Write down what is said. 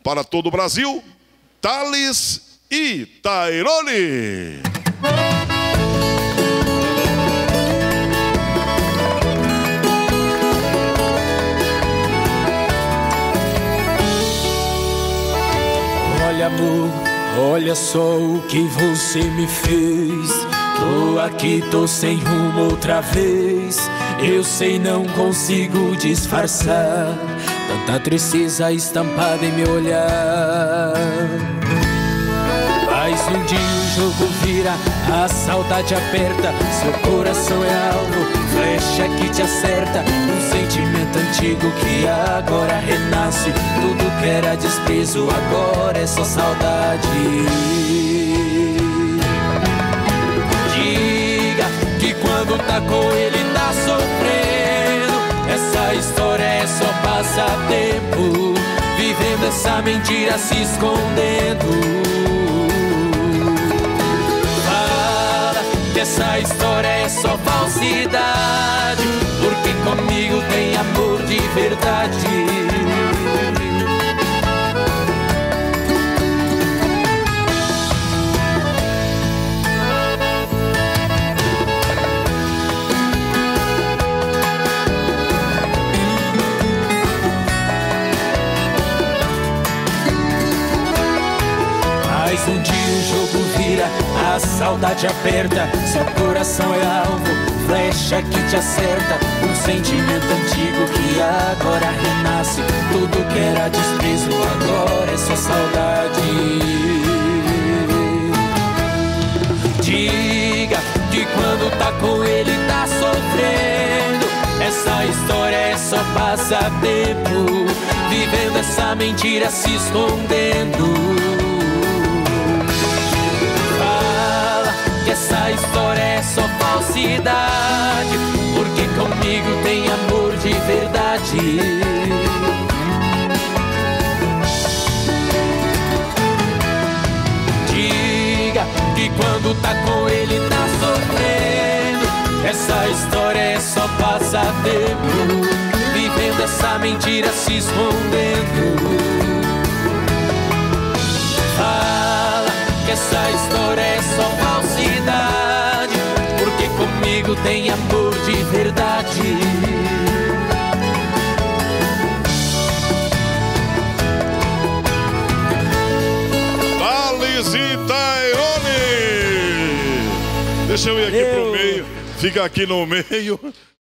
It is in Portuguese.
para todo o Brasil, Thales e Tairone. Olha, amor, olha só o que você me fez. Tô aqui, tô sem rumo outra vez. Eu sei, não consigo disfarçar tanta tristeza estampada em meu olhar. Mas um dia o jogo vira, a saudade aperta. Seu coração é alvo, flecha que te acerta. Um sentimento antigo que agora renasce. Tudo que era desprezo agora é só saudade. Diga que quando tá com ele tá sofrendo. Essa história é só passatempo, vivendo essa mentira, se escondendo. Essa história é só falsidade, porque comigo tem amor de verdade. Mas um dia o jogo vira, a saudade aperta. Seu coração é alvo, flecha que te acerta. Um sentimento antigo que agora renasce. Tudo que era desprezo agora é só saudade. Diga que quando tá com ele tá sofrendo. Essa história é só passatempo, vivendo essa mentira, se escondendo. Essa história é só falsidade, porque comigo tem amor de verdade. Diga que quando tá com ele tá sofrendo. Essa história é só passatempo, vivendo essa mentira, se escondendo. Essa história é só falsidade, porque comigo tem amor de verdade. Thales e Tairone. Deixa eu ir aqui pro meio. Fica aqui no meio.